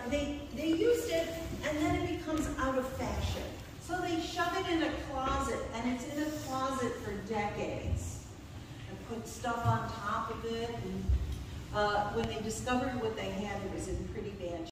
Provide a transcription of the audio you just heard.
they used it, and then it becomes out of fashion. So they shove it in a closet, and it's in a closet for decades. And put stuff on top of it, and when they discovered what they had, it was in pretty bad shape.